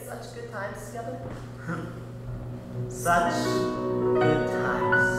such good times together? Such good times.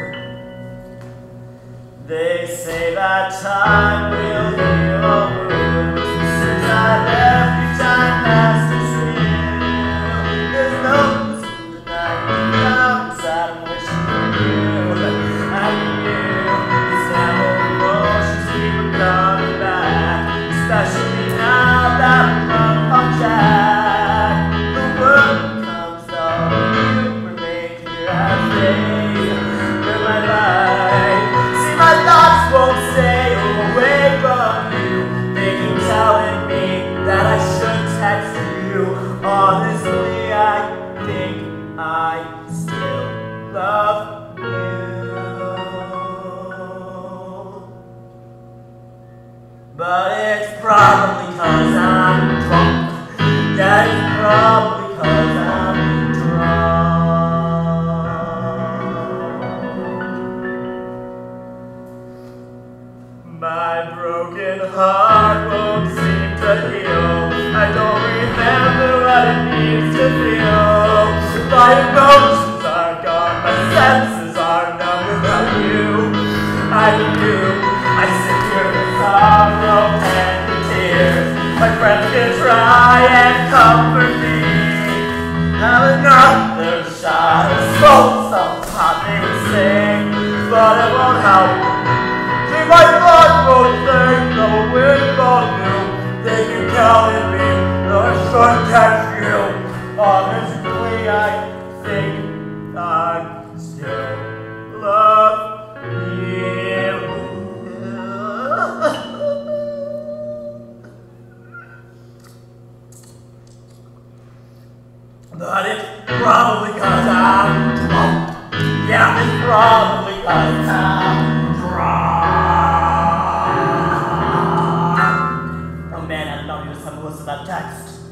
They say that time will heal all wounds. Since I left you, time passes real. There's no reason to deny the downside. I'm wishing for you. I knew these animal emotions keep on coming back, especially now that I'm on track. The world becomes all you remain clear as day. Live my life. See, my thoughts won't stay away from you. They keep telling me that I should text you. Honestly, I think I still love you. But it's probably 'cause I'm drunk. Yeah, it's probably 'cause I'm drunk. My broken heart won't seem to heal. I don't remember what it means to feel. My emotions are gone, my senses are numb without you. I knew I sit here with sorrow and tears. My friends can try and comfort me. Have another shot of smoke, sometime they would sing, but it won't help. See, my thoughts won't think the wind from you. They keep telling me that I should text you. Honestly, I think I still love you. But it's probably 'cause I'm drunk. Yeah, it's probably 'cause I'm drunk. Oh man, I didn't know you were supposed to that text.